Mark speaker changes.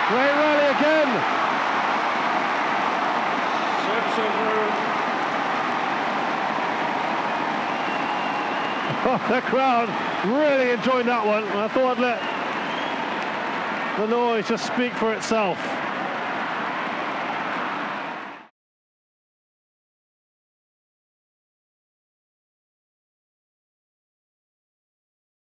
Speaker 1: Great rally again. Oh, the crowd really enjoyed that one. I thought I'd let the noise just speak for itself.